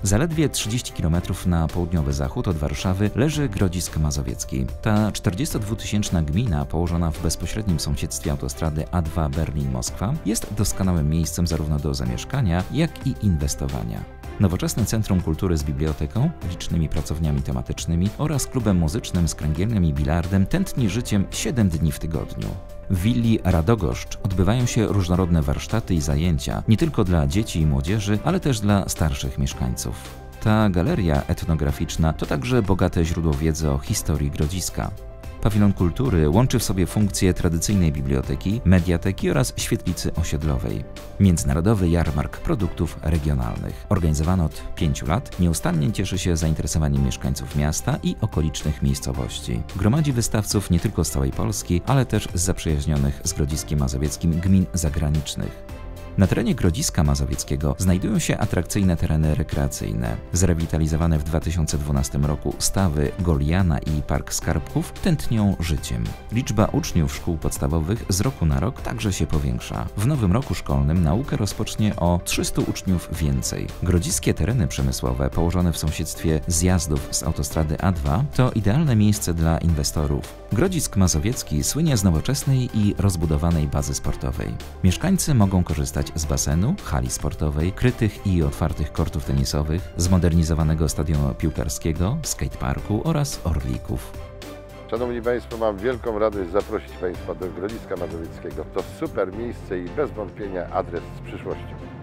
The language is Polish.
Zaledwie 30 km na południowy zachód od Warszawy leży Grodzisk Mazowiecki. Ta 42-tysięczna gmina, położona w bezpośrednim sąsiedztwie autostrady A2 Berlin-Moskwa, jest doskonałym miejscem zarówno do zamieszkania, jak i inwestowania. Nowoczesne centrum kultury z biblioteką, licznymi pracowniami tematycznymi oraz klubem muzycznym z kręgielem i bilardem tętni życiem 7 dni w tygodniu. W willi Radogoszcz odbywają się różnorodne warsztaty i zajęcia, nie tylko dla dzieci i młodzieży, ale też dla starszych mieszkańców. Ta galeria etnograficzna to także bogate źródło wiedzy o historii Grodziska. Pawilon kultury łączy w sobie funkcje tradycyjnej biblioteki, mediateki oraz świetlicy osiedlowej. Międzynarodowy jarmark produktów regionalnych. Organizowany od 5 lat, nieustannie cieszy się zainteresowaniem mieszkańców miasta i okolicznych miejscowości. Gromadzi wystawców nie tylko z całej Polski, ale też z zaprzyjaźnionych z Grodziskiem Mazowieckim gmin zagranicznych. Na terenie Grodziska Mazowieckiego znajdują się atrakcyjne tereny rekreacyjne. Zrewitalizowane w 2012 roku stawy Goliana i Park Skarbków tętnią życiem. Liczba uczniów szkół podstawowych z roku na rok także się powiększa. W nowym roku szkolnym naukę rozpocznie o 300 uczniów więcej. Grodziskie tereny przemysłowe położone w sąsiedztwie zjazdów z autostrady A2 to idealne miejsce dla inwestorów. Grodzisk Mazowiecki słynie z nowoczesnej i rozbudowanej bazy sportowej. Mieszkańcy mogą korzystać z basenu, hali sportowej, krytych i otwartych kortów tenisowych, zmodernizowanego stadionu piłkarskiego, skateparku oraz orlików. Szanowni Państwo, mam wielką radość zaprosić Państwa do Grodziska Mazowieckiego. To super miejsce i bez wątpienia adres z przyszłością.